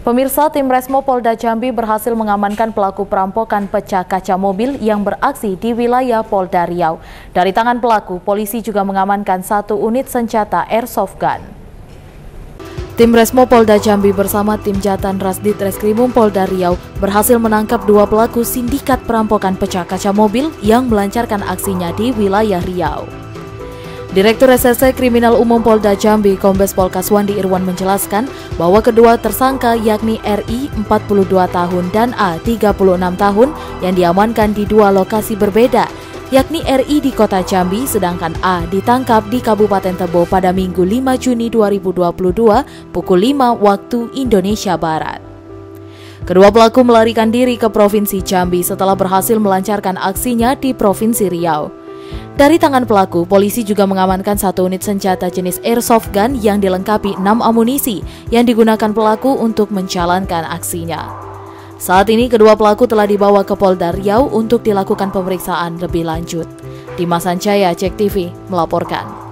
Pemirsa, tim Resmo Polda Jambi berhasil mengamankan pelaku perampokan pecah kaca mobil yang beraksi di wilayah Polda Riau. Dari tangan pelaku, polisi juga mengamankan 1 unit senjata airsoft gun. Tim Resmo Polda Jambi bersama tim Jatan Rasdit Reskrimum Polda Riau berhasil menangkap 2 pelaku sindikat perampokan pecah kaca mobil yang melancarkan aksinya di wilayah Riau. Direktur Reserse Kriminal Umum Polda Jambi, Kombes Pol Kaswandi Irwan menjelaskan bahwa kedua tersangka yakni RI 42 tahun dan A 36 tahun yang diamankan di 2 lokasi berbeda, yakni RI di Kota Jambi sedangkan A ditangkap di Kabupaten Tebo pada Minggu 5 Juni 2022 pukul 5 waktu Indonesia Barat. Kedua pelaku melarikan diri ke Provinsi Jambi setelah berhasil melancarkan aksinya di Provinsi Riau. Dari tangan pelaku, polisi juga mengamankan 1 unit senjata jenis airsoft gun yang dilengkapi 6 amunisi yang digunakan pelaku untuk menjalankan aksinya. Saat ini kedua pelaku telah dibawa ke Polda Riau untuk dilakukan pemeriksaan lebih lanjut. Dimas Sancaya, Cek TV, melaporkan.